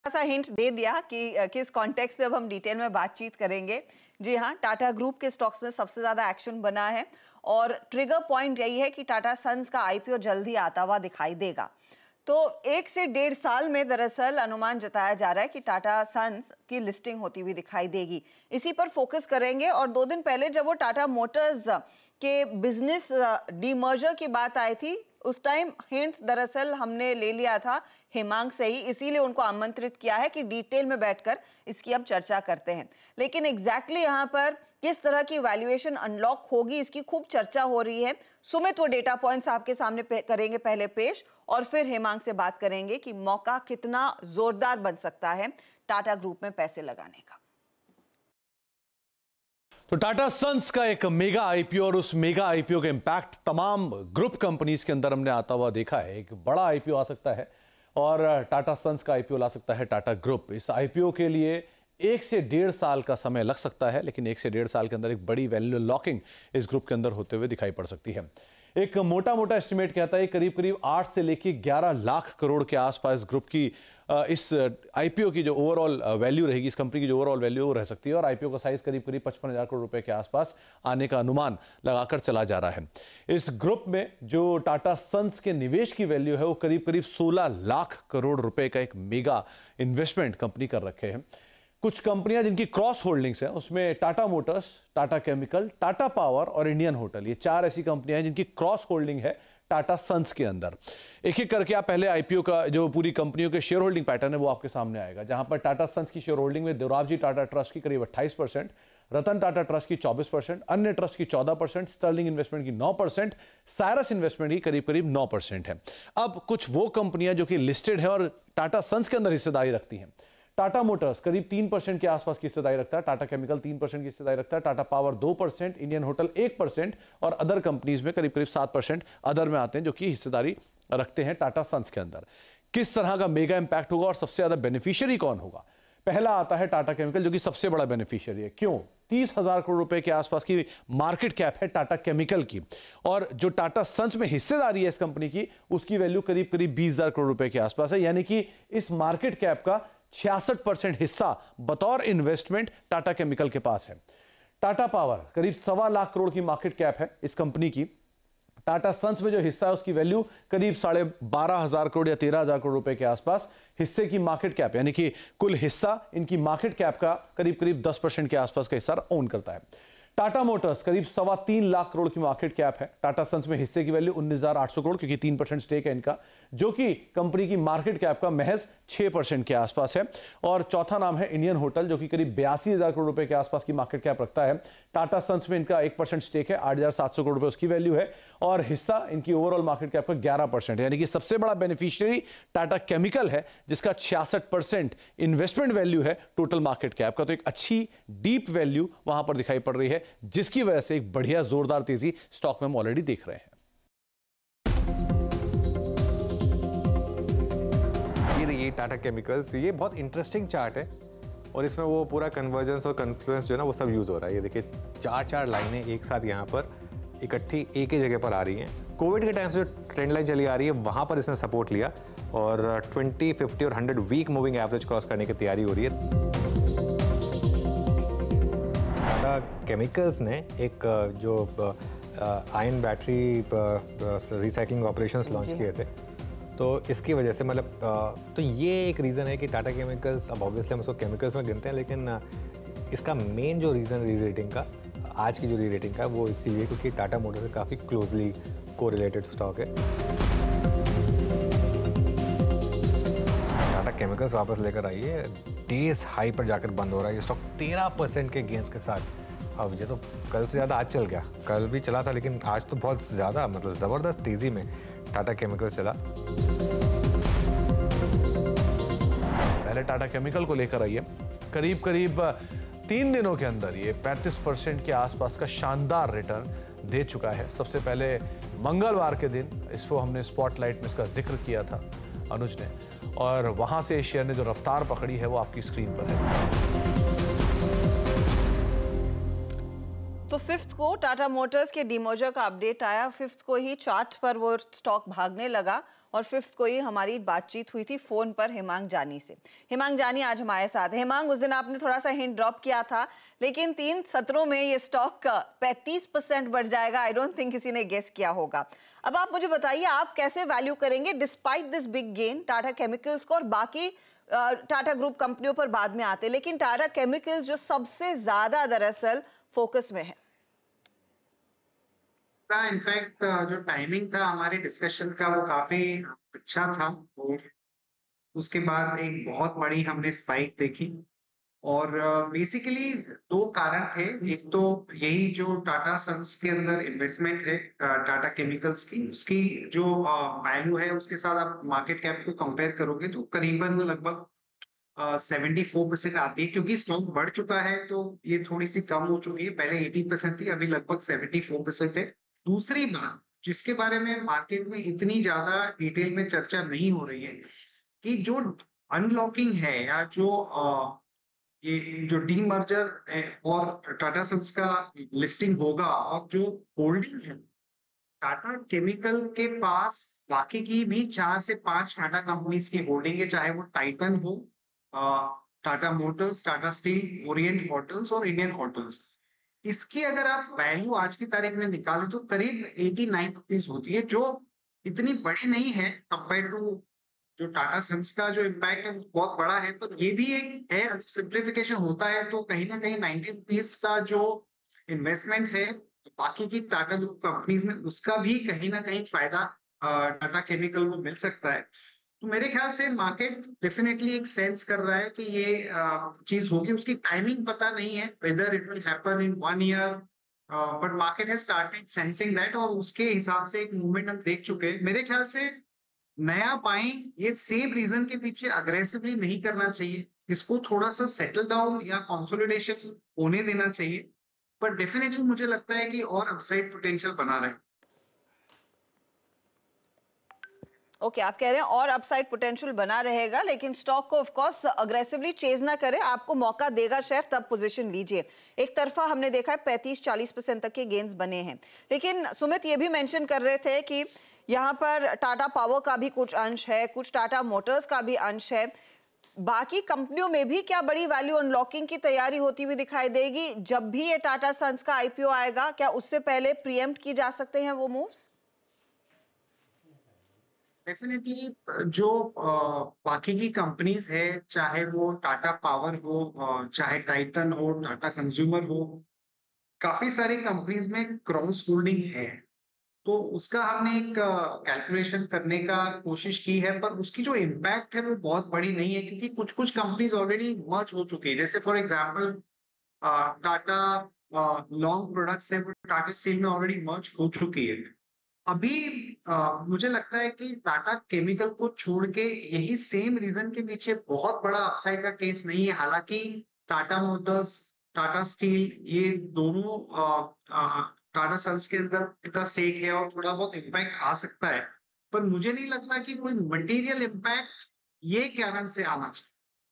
सा हिंट दे दिया कि किस कॉन्टेक्स्ट पे अब हम डिटेल में बातचीत करेंगे। जी हाँ, टाटा ग्रुप के स्टॉक्स में सबसे ज्यादा एक्शन बना है और ट्रिगर पॉइंट यही है कि टाटा सन्स का आईपीओ जल्दी आता हुआ दिखाई देगा। तो 1 से 1.5 साल में दरअसल अनुमान जताया जा रहा है कि टाटा सन्स की लिस्टिंग होती हुई दिखाई देगी। इसी पर फोकस करेंगे। और 2 दिन पहले जब वो टाटा मोटर्स के बिजनेस डीमर्जर की बात आई थी, उस टाइम हिंट दरअसल हमने ले लिया था हेमांग से ही, इसीलिए उनको आमंत्रित किया है कि डिटेल में बैठकर इसकी अब चर्चा करते हैं। लेकिन एग्जैक्टली यहाँ पर किस तरह की वैल्यूएशन अनलॉक होगी, इसकी खूब चर्चा हो रही है। सुमित वो डेटा पॉइंट्स आपके सामने करेंगे पहले पेश, और फिर हेमांग से बात करेंगे कि मौका कितना जोरदार बन सकता है टाटा ग्रुप में पैसे लगाने का। तो टाटा सन्स का एक मेगा आईपीओ और उस मेगा आईपीओ का इंपैक्ट तमाम ग्रुप कंपनीज के अंदर हमने आता हुआ देखा है। एक बड़ा आईपीओ आ सकता है और टाटा सन्स का आईपीओ ला सकता है टाटा ग्रुप। इस आईपीओ के लिए 1 से 1.5 साल का समय लग सकता है, लेकिन 1 से 1.5 साल के अंदर एक बड़ी वैल्यू लॉकिंग इस ग्रुप के अंदर होते हुए दिखाई पड़ सकती है। एक मोटा एस्टिमेट कहता है करीब 8 से लेकर 11 लाख करोड़ के आसपास ग्रुप की इस आईपीओ की जो ओवरऑल वैल्यू रहेगी, इस कंपनी की जो ओवरऑल वैल्यू वो रह सकती है। और आईपीओ का साइज करीब 55,000 करोड़ रुपए के आसपास आने का अनुमान लगाकर चला जा रहा है। इस ग्रुप में जो टाटा सन्स के निवेश की वैल्यू है वो करीब 16 लाख करोड़ रुपए का एक मेगा इन्वेस्टमेंट कंपनी कर रखे हैं। कुछ कंपनियां जिनकी क्रॉस होल्डिंग्स हैं उसमें Tata motors, Tata chemical, Tata power और इंडियन होटल, ये 4 ऐसी कंपनियां हैं जिनकी क्रॉस होल्डिंग है टाटा सन्स के अंदर। एक एक करके आप पहले आईपीओ का जो पूरी कंपनियों के शेयर होल्डिंग पैटर्न है वो आपके सामने आएगा, जहां पर टाटा सन्स की शेयर होल्डिंग में दोराबजी टाटा ट्रस्ट की करीब 28%, रतन टाटा ट्रस्ट की 24%, अन्य ट्रस्ट की 14%, स्टर्लिंग इन्वेस्टमेंट की 9%, साइरस इन्वेस्टमेंट की करीब 9% है। अब कुछ वो कंपनियां जो कि लिस्टेड है और टाटा सन्स के अंदर हिस्सेदारी रखती हैं। टाटा मोटर्स करीब 3% के आसपास की हिस्सेदारी रखता है, टाटा केमिकल 3% की हिस्सेदारी रखता है, टाटा पावर 2%, इंडियन होटल 1% और अदर कंपनीज में करीब 7% अदर में आते हैं जो कि हिस्सेदारी रखते हैं टाटा सन्स के अंदर। किस तरह का मेगा इंपैक्ट होगा और सबसे ज्यादा बेनिफिशियरी कौन होगा? पहला आता है टाटा केमिकल जो कि सबसे बड़ा बेनिफिशियरी है। क्यों? 30,000 करोड़ रुपए के आसपास की मार्केट कैप है टाटा केमिकल की, और जो टाटा सन्स में हिस्सेदारी है इस कंपनी की उसकी वैल्यू करीब 20,000 करोड़ रुपए के आसपास है। यानी कि इस मार्केट कैप का 66% हिस्सा बतौर इन्वेस्टमेंट टाटा केमिकल के पास है। टाटा पावर करीब 1.25 लाख करोड़ की मार्केट कैप है इस कंपनी की। टाटा सन्स में जो हिस्सा है उसकी वैल्यू करीब 12,500 करोड़ या 13,000 करोड़ रुपए के आसपास हिस्से की मार्केट कैप, यानी कि कुल हिस्सा इनकी मार्केट कैप का करीब 10% के आसपास का हिस्सा ओन करता है। टाटा मोटर्स करीब 3.25 लाख करोड़ की मार्केट कैप है। टाटा सन्स में हिस्से की वैल्यू 19,800 करोड़, क्योंकि 3% स्टेक है इनका, जो कि कंपनी की मार्केट कैप का महज 6% के आसपास है। और चौथा नाम है इंडियन होटल जो कि करीब 82,000 करोड़ रुपए के आसपास की मार्केट कैप रखता है। टाटा सन्स में इनका 1% स्टेक है, 8,700 करोड़ रुपए उसकी वैल्यू है, और हिस्सा इनकी ओवरऑल मार्केट कैप का 11% है। यानी कि सबसे बड़ा बेनिफिशियरी टाटा केमिकल है जिसका 66% इन्वेस्टमेंट वैल्यू है टोटल मार्केट कैप का। तो एक अच्छी डीप वैल्यू वहां पर दिखाई पड़ रही है, जिसकी वजह से एक बढ़िया जोरदार तेजी स्टॉक में हम ऑलरेडी देख रहे हैं। ये देखिए टाटा केमिकल्स, ये बहुत इंटरेस्टिंग चार्ट है और इसमें वो पूरा कन्वर्जेंस और कन्फ्लुएंस जो है ना वो सब यूज हो रहा है। ये देखिए 4 लाइनें एक साथ यहाँ पर इकट्ठी एक ही जगह पर आ रही हैं। कोविड के टाइम से जो ट्रेंड लाइन चली आ रही है वहाँ पर इसने सपोर्ट लिया और 20, 50 और 100 वीक मूविंग एवरेज क्रॉस करने की तैयारी हो रही है। टाटा केमिकल्स ने एक जो ion battery recycling operations launch किए थे, तो इसकी वजह से मतलब तो ये एक रीज़न है कि टाटा केमिकल्स, अब ऑब्वियसली हम उसको केमिकल्स में गिनते हैं, लेकिन इसका मेन जो रीज़न री रेटिंग का, आज की जो री रेटिंग का, वो इसीलिए क्योंकि टाटा मोटर्स से काफ़ी क्लोजली कोरिलेटेड स्टॉक है। टाटा केमिकल्स वापस लेकर आई है, डेज हाई पर जाकर बंद हो रहा है ये स्टॉक 13% के गेंस के साथ। अब ये तो कल से ज़्यादा आज चल गया, कल भी चला था लेकिन आज तो बहुत ज़्यादा मतलब ज़बरदस्त तेज़ी में टाटा केमिकल्स चला। पहले टाटा केमिकल को लेकर आइए, करीब 3 दिनों के अंदर ये 35% के आसपास का शानदार रिटर्न दे चुका है। सबसे पहले मंगलवार के दिन इसको हमने स्पॉटलाइट में इसका जिक्र किया था अनुज ने, और वहां से शेयर ने जो रफ्तार पकड़ी है वो आपकी स्क्रीन पर है। तो 5th को टाटा मोटर्स के डीमर्जर का अपडेट आया। 5th को ही चार्ट पर वो स्टॉक भागने लगा और 5th को ही हमारी बातचीत हुई थी फोन पर हिमांग जानी से। हिमांग जानी आज हमारे साथ है। हिमांग, उस दिन आपने थोड़ा सा हिंट ड्रॉप किया था, लेकिन 3 सत्रों में ये स्टॉक का 35% बढ़ जाएगा। आई डोंट थिंक किसी ने गेस किया होगा। अब आप मुझे बताइए, आप कैसे वैल्यू करेंगे despite this big gain Tata chemicals को? और बाकी टाटा ग्रुप कंपनियों पर बाद में आते, लेकिन टाटा केमिकल्स जो सबसे ज्यादा दरअसल फोकस में है। इनफैक्ट जो टाइमिंग था हमारे डिस्कशन का वो काफी अच्छा था, और उसके बाद एक बहुत बड़ी हमने स्पाइक देखी। और बेसिकली 2 कारण थे। एक तो यही जो टाटा सन्स के अंदर इन्वेस्टमेंट है टाटा केमिकल्स की, उसकी जो वैल्यू है उसके साथ आप मार्केट कैप को कंपेयर करोगे तो करीबन लगभग 74% आती है, क्योंकि स्टॉक बढ़ चुका है तो ये थोड़ी सी कम हो चुकी है। पहले 80% थी, अभी लगभग 74% है। दूसरी बात जिसके बारे में मार्केट में इतनी ज्यादा डिटेल में चर्चा नहीं हो रही है कि जो अनलॉकिंग है या जो ये जो डीमर्जर और टाटा सन्स का लिस्टिंग होगा, और जो होल्डिंग है टाटा केमिकल के पास बाकी की भी 4 से 5 टाटा कंपनीज की होल्डिंग है, चाहे वो टाइटन हो, Tata motors, Tata steel, orient hotels और इंडियन होटल्स। इसकी अगर आप वैल्यू आज की तारीख में निकालें तो करीब 89 रुपीज होती है, जो इतनी बड़ी नहीं है कंपेयर टू जो टाटा सन्स का जो इम्पैक्ट है बहुत बड़ा है। पर ये भी एक है, सिंप्लीफिकेशन होता है तो कहीं ना कहीं 90 रुपीज का जो इन्वेस्टमेंट है बाकी की टाटा ग्रुप कंपनीज में, उसका भी कहीं ना कहीं फायदा टाटा केमिकल को मिल सकता है। तो मेरे ख्याल से मार्केट डेफिनेटली एक सेंस कर रहा है कि ये चीज होगी। उसकी टाइमिंग पता नहीं है, whether it will happen in 1 year, but market has started sensing that, और उसके हिसाब से एक मूवमेंट हम देख चुके हैं। मेरे ख्याल से नया बाइंग ये सेम रीजन के पीछे अग्रेसिवली नहीं करना चाहिए, इसको थोड़ा सा सेटल डाउन या कंसोलिडेशन होने देना चाहिए। पर डेफिनेटली मुझे लगता है कि और अपसाइड पोटेंशियल बना रहे। ओके, आप कह रहे हैं और अपसाइड पोटेंशियल बना रहेगा, लेकिन स्टॉक को ऑफ कोर्स अग्रेसिवली चेज ना करें, आपको मौका देगा शेयर तब पोजीशन लीजिए। एक तरफा हमने देखा है 35-40% तक के गेन्स बने हैं। लेकिन सुमित ये भी मेंशन कर रहे थे कि यहाँ पर टाटा पावर का भी कुछ अंश है, कुछ टाटा मोटर्स का भी अंश है। बाकी कंपनियों में भी क्या बड़ी वैल्यू अनलॉकिंग की तैयारी होती हुई दिखाई देगी? जब भी ये टाटा सन्स का आईपीओ आएगा, क्या उससे पहले प्रीएम्प्ट की जा सकते हैं वो मूव्स? डेफिनेटली जो बाकी की कंपनीज है, चाहे वो टाटा पावर हो, चाहे टाइटन हो, टाटा कंज्यूमर हो, काफी सारी कंपनीज में क्रॉस होल्डिंग है। तो उसका हमने एक कैलकुलेशन करने का कोशिश की है, पर उसकी जो इम्पैक्ट है वो बहुत बड़ी नहीं है, क्योंकि कुछ कुछ कंपनीज ऑलरेडी मर्ज हो चुकी है। जैसे for example Tata long products है, वो टाटा स्टील में ऑलरेडी मर्ज हो चुकी है। अभी मुझे लगता है कि टाटा केमिकल को छोड़ के यही सेम रीजन के पीछे बहुत बड़ा अपसाइड का केस नहीं है। हालांकि टाटा मोटर्स, टाटा स्टील, ये दोनों टाटा सन्स के अंदर का स्टेक है और थोड़ा बहुत इम्पैक्ट आ सकता है, पर मुझे नहीं लगता कि कोई मटेरियल इम्पैक्ट ये कारण से आना चाहिए।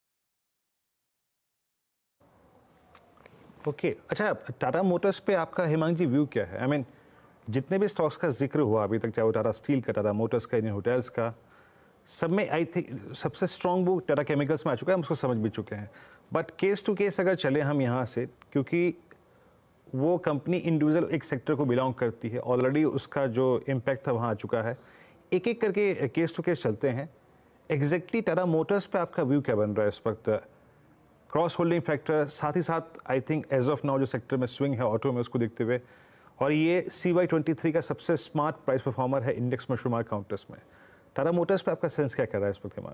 ओके, अच्छा, टाटा मोटर्स पे आपका हिमांग जी व्यू क्या है? आई मीन जितने भी स्टॉक्स का जिक्र हुआ अभी तक, चाहे वो टाटा स्टील का, टाटा मोटर्स का, इंडियन होटल्स का, सब में आई थिंक सबसे स्ट्रॉन्ग बुक टाटा केमिकल्स में आ चुका है, हम उसको समझ भी चुके हैं। बट केस टू केस अगर चले हम यहाँ से, क्योंकि वो कंपनी इंडिविजुअल एक सेक्टर को बिलोंग करती है, ऑलरेडी उसका जो इम्पैक्ट था वहाँ आ चुका है। एक एक करके केस टू केस चलते हैं। एग्जैक्टली टाटा मोटर्स पे आपका व्यू क्या बन रहा है इस वक्त? क्रॉस होल्डिंग फैक्टर, साथ ही साथ I think as of now जो सेक्टर में स्विंग है ऑटो में, उसको देखते हुए, और ये CY23 का सबसे स्मार्ट प्राइस परफॉर्मर है इंडेक्स मशरूम काउंटर्स में। टाटा मोटर्स पे आपका सेंस क्या कर रहा है इस वक्त?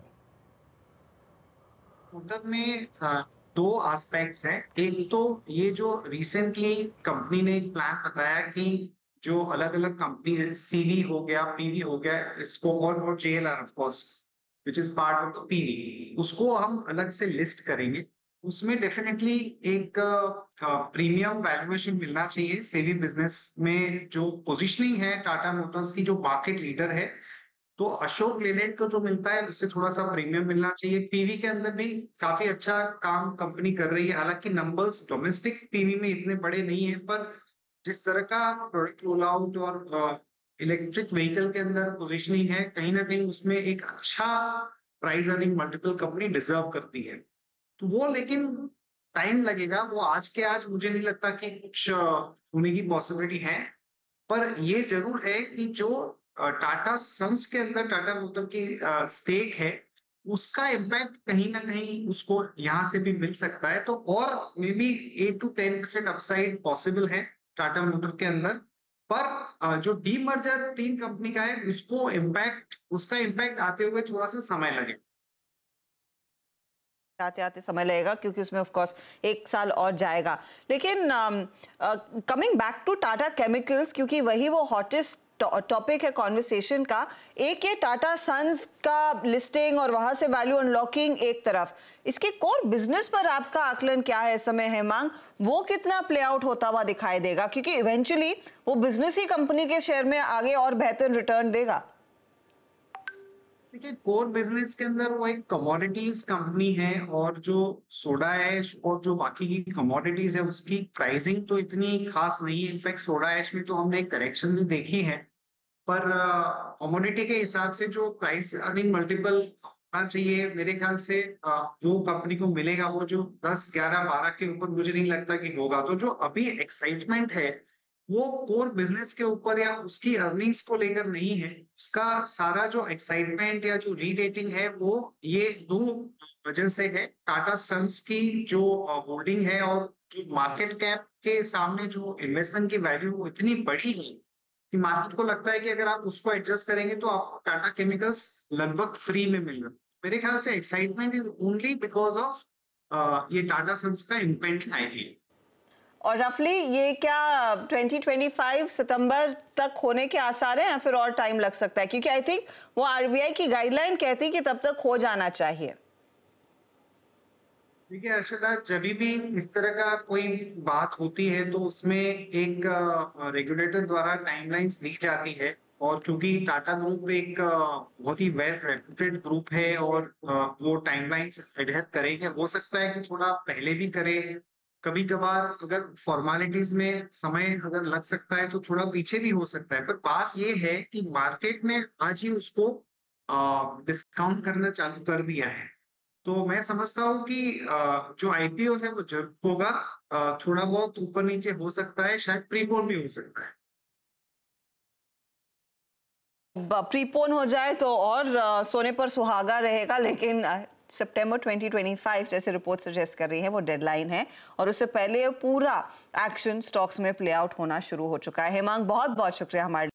मोटर में 2 एस्पेक्ट्स हैं। एक तो ये जो रिसेंटली कंपनी ने एक प्लान बताया कि जो अलग अलग कंपनी है, CV हो गया, PV हो गया, इसको और JLR of course which is part of the PV, उसको हम अलग से लिस्ट करेंगे। उसमें डेफिनेटली एक प्रीमियम वैल्यूएशन मिलना चाहिए। सेवी बिजनेस में जो पोजीशनिंग है टाटा मोटर्स की, जो मार्केट लीडर है, तो अशोक लेलैंड को जो मिलता है उससे थोड़ा सा प्रीमियम मिलना चाहिए। पीवी के अंदर भी काफी अच्छा काम कंपनी कर रही है। हालांकि नंबर्स डोमेस्टिक पीवी में इतने बड़े नहीं है, पर जिस तरह का प्रोडक्ट रोल आउट और इलेक्ट्रिक व्हीकल के अंदर पोजीशनिंग है, कहीं ना कहीं उसमें एक अच्छा price earning multiple company deserve करती है। तो वो लेकिन टाइम लगेगा, वो आज के आज मुझे नहीं लगता कि कुछ होने की पॉसिबिलिटी है। पर ये जरूर है कि जो टाटा सन्स के अंदर टाटा मोटर की स्टेक है, उसका इम्पैक्ट कहीं ना कहीं उसको यहाँ से भी मिल सकता है। तो और may be 8 to 10% upside possible है टाटा मोटर के अंदर। पर जो डीमर्जर 3 कंपनी का है, उसका इम्पैक्ट आते हुए थोड़ा सा समय लगेगा। आते आते समय लगेगा क्योंकि उसमें ऑफ कोर्स 1 साल और जाएगा। लेकिन coming back to Tata chemicals, क्योंकि वही वो हॉटेस्ट टॉपिक है कॉन्वर्सेशन का। एक ये टाटा सन्स का लिस्टिंग और वहां से वैल्यू अनलॉकिंग एक तरफ, इसके कोर बिजनेस पर आपका आकलन क्या है इस समय हेमांग? वो कितना प्ले आउट होता हुआ दिखाई देगा, क्योंकि इवेंचुअली वो बिजनेस ही कंपनी के शेयर में आगे और बेहतर रिटर्न देगा। देखिए, कोर बिजनेस के अंदर वो एक कमोडिटीज कंपनी है, और जो सोडा ऐश और जो बाकी की कमोडिटीज है उसकी प्राइसिंग तो इतनी खास नहीं है। इनफैक्ट सोडा ऐश में तो हमने एक करेक्शन भी देखी है, पर कमोडिटी के हिसाब से जो प्राइस अर्निंग मल्टीपल होना चाहिए, मेरे ख्याल से जो कंपनी को मिलेगा वो जो 10, 11, 12 के ऊपर मुझे नहीं लगता कि होगा। तो जो अभी एक्साइटमेंट है वो कोर बिजनेस के ऊपर या उसकी अर्निंग्स को लेकर नहीं है। उसका सारा जो एक्साइटमेंट या जो रीरेटिंग है वो ये 2 वजह से है। टाटा सन्स की जो होल्डिंग है और जो मार्केट कैप के सामने जो इन्वेस्टमेंट की वैल्यू वो इतनी बड़ी है कि मार्केट को लगता है कि अगर आप उसको एडजस्ट करेंगे तो आपको टाटा केमिकल्स लगभग फ्री में मिल रहा है। मेरे ख्याल से excitement is only because of ये टाटा सन्स का इम्पेंडिंग आईपीओ। और रफली ये क्या 2025 सितंबर तक होने के आसार हैं या फिर और टाइम लग सकता है? क्योंकि आई थिंक वो आरबीआई की गाइडलाइन कहती है कि तब तक हो जाना चाहिए। देखिए अर्षदा, जब भी इस तरह का कोई बात होती है तो उसमें एक रेगुलेटर द्वारा टाइमलाइंस दी जाती है। और क्योंकि टाटा ग्रुप एक बहुत ही वेल रेप्यूटेड ग्रुप है और वो टाइमलाइंस एडहेर करेंगे, हो सकता है कि थोड़ा पहले भी करे। कभी कभार अगर फॉर्मेलिटीज में समय अगर लग सकता है तो थोड़ा पीछे भी हो सकता है। पर बात ये है कि मार्केट ने आज ही उसको डिस्काउंट करना चालू कर दिया है। तो मैं समझता हूँ कि जो आईपीओ है वो जरूर होगा। थोड़ा बहुत ऊपर नीचे हो सकता है, शायद प्रीपोन भी हो सकता है। प्रीपोन हो जाए तो और सोने पर सुहागा रहेगा, लेकिन सितंबर 2025 जैसे रिपोर्ट सजेस्ट कर रही है वो डेडलाइन है, और उससे पहले पूरा एक्शन स्टॉक्स में प्ले आउट होना शुरू हो चुका है। हेमांग, बहुत बहुत शुक्रिया हमारे